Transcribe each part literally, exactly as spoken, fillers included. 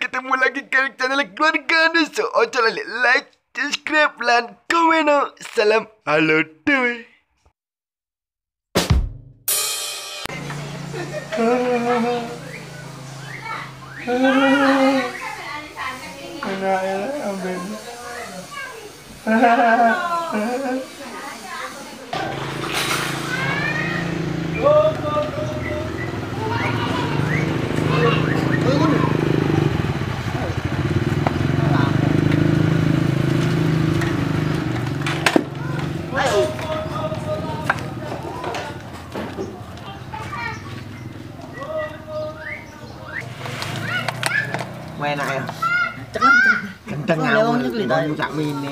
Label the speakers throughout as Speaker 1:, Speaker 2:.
Speaker 1: ketemu lagi ke channel keluarga Nuso. Ojo lali like, subscribe, dan komen. Salam halo dewe.
Speaker 2: Enak ya, ambil.
Speaker 3: Enak ya.
Speaker 4: Gendeng
Speaker 3: ngawur, ngomong cak mini.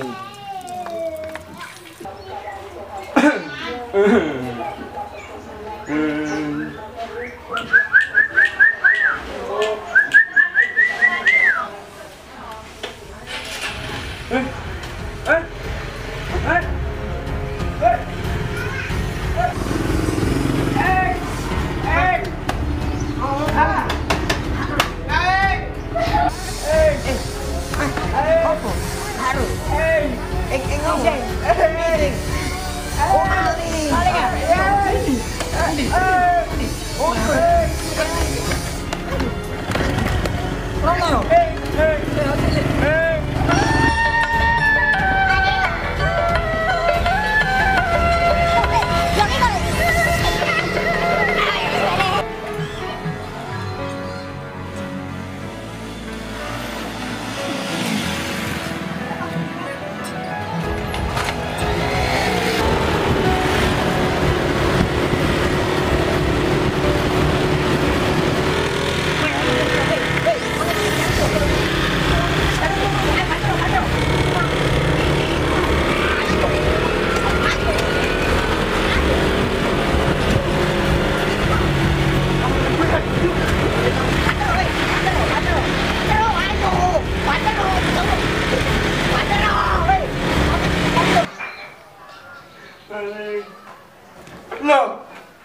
Speaker 2: Loh,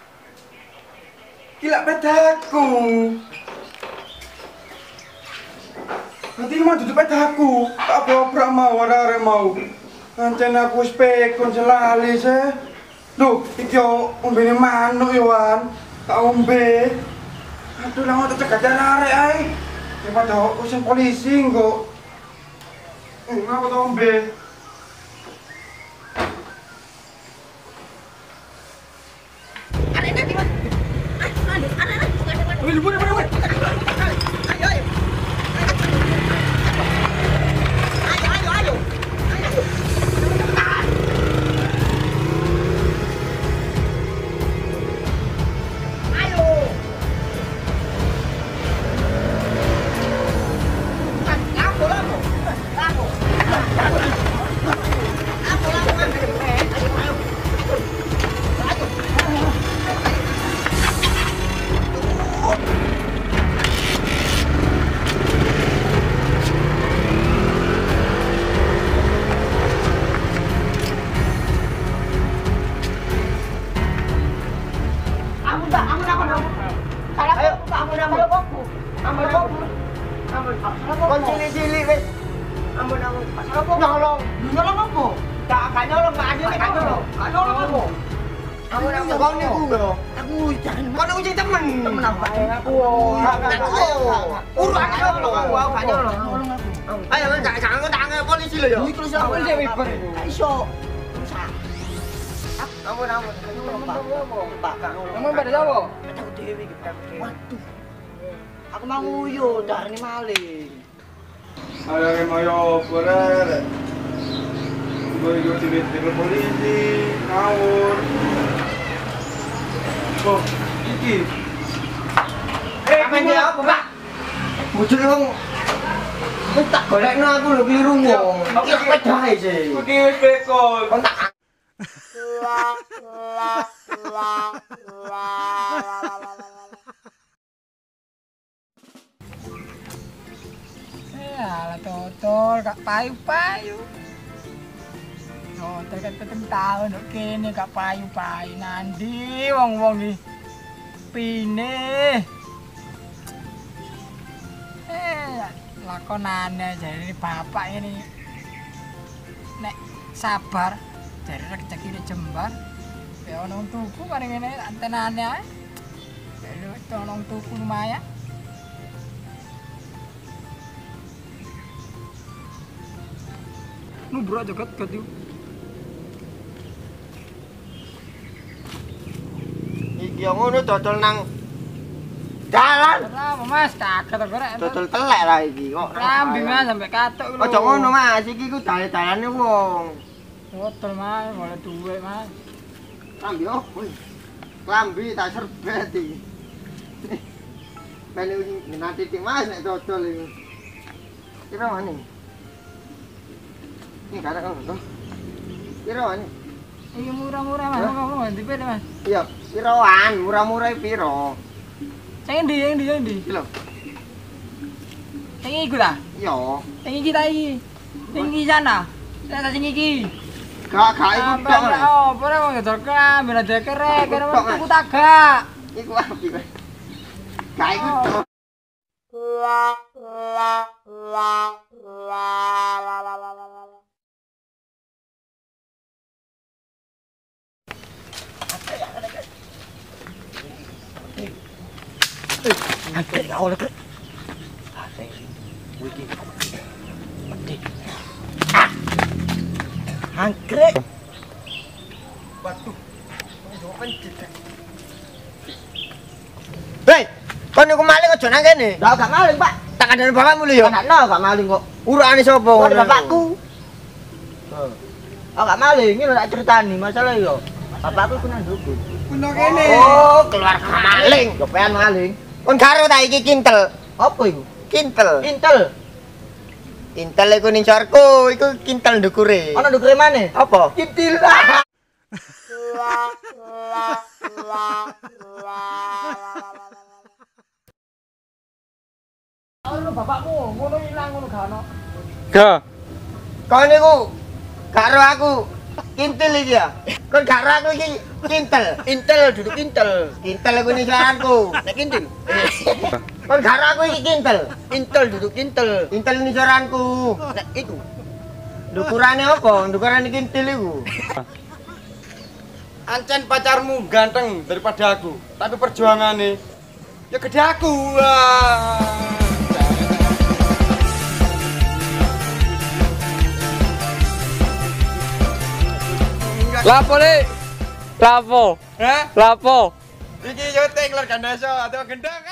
Speaker 2: gila pedaku. Nanti mau duduk pedaku, tak bobrok mau arek mau. Ancen aku wis pekon selali se. Loh, iki yo ombene manuk yo Wan. Tak ombe. Aduh, lah mau cegah arek ae. Daripada usin polisi engko. Eh, ngapa tak ombe?
Speaker 3: Kon cilik-cilik wis. Ampun ampun. Apa nyolong? Nyolong apa? Tak gak nyolong, gak ada gak nyolong. Gak nyolong apa? Ampun ampun kon niku lho. Aku jangan. Kon niku sing temen. Temen apa? Aku. Aku. Urusan aku aku gak nyolong. Ayo jangan jangan tangan polisi lho ya. Iki polisi polisi wiper. Gak iso. Rusak. Ampun ampun. Pak. Kamu pada sapa? Aku dhewe iki. Waduh. Aku mau nguyu, darane maling.
Speaker 2: Ada remayo berer. Gue ikut di polisi, ngawur. Oh, iki.
Speaker 3: Eh, apa apa, Pak? Bojone wong wis tak golekno aku lho kliru wong. Iki pedahe sih.
Speaker 2: Iki wis bekon.
Speaker 3: Kon tak
Speaker 4: Alah totol, gak payu-payu. Totol kan peteng tahun kok kene gak payu-payu. Nandi wong-wong iki. Pine. Eh, lakonane jare bapak ini nek sabar jare rezeki jembar ya ono tuku paling ngene antenane ae lho tolong tuku lumayan nu bro joget gat yuk
Speaker 3: iki ngono dodol nang dalan.
Speaker 4: Kenapa Mas? Kaget kok rek.
Speaker 3: Dodol telek lah iki kok.
Speaker 4: Rambi Mas sampe katuk lho.
Speaker 3: Aja ngono Mas, iki ku dale-dalane wong.
Speaker 4: Botol Mas, boleh duwe Mas.
Speaker 3: Klambi opo iki? Klambi tak serbet iki. Melu nanti titik Mas nek dodol iki. Kira mana? Ini kada kan to. Kira mana?
Speaker 4: Iki murah-murah Mas, ngomong ngendi pede Mas?
Speaker 3: Iya, piroan, murah-murah piro?
Speaker 4: Sing ndi, sing ndi, sing ndi?
Speaker 3: Iki lho.
Speaker 4: Sing iku ta?
Speaker 3: Iya.
Speaker 4: Sing iki ta iki. Sing iki sana. Saya sing iki.
Speaker 3: Gak gak iku tok.
Speaker 4: Oh, ora wong ngedol klambi ada kerek, kene tuku tak gak.
Speaker 3: Iku api kowe. Gak iku tok. Anggrek ya oleh krek. Wiki. Anggrek. Waduh. Yo pencet. Hei, kon niku maling aja nang kene. Lah gak maling, Pak. Tak kandhane bapakmu lho ya. Anakno gak maling kok. Urane sapa ngono? Bapakku. Heeh. Oh gak maling, iki lho tak critani masalah yo. Bapakku iku nang ndukun.
Speaker 2: Kuno kene.
Speaker 3: Oh, keluarga maling. Kepean maling. Kon karo ta iki kintel. Apa iku? Kintel. Kintel. Kintel iku ning sorku, iku kintel ndukure. Ana ndukure maneh? Apa? Kintil.
Speaker 4: Ono bapakmu, ngono ilang ngono gak ono.
Speaker 3: Ga. Kon niku karo aku kintil iki ya. Kon karo aku iki kintel. Intel duduk kintel. Kintel iku ning saranku. Nek kintil. Kon karo aku iki kintel. Intel duduk kintel. Intel ning saranku. Nek iku. Ndukurane apa? Ndukurane kintil iku.
Speaker 2: Ancen pacarmu ganteng daripada aku, tapi perjuangannya ya gede aku. Wah.
Speaker 5: Lapo le? Lapo?
Speaker 2: Hah?
Speaker 5: Lapo?
Speaker 2: Iki yo tek lor gandaso atau gendang.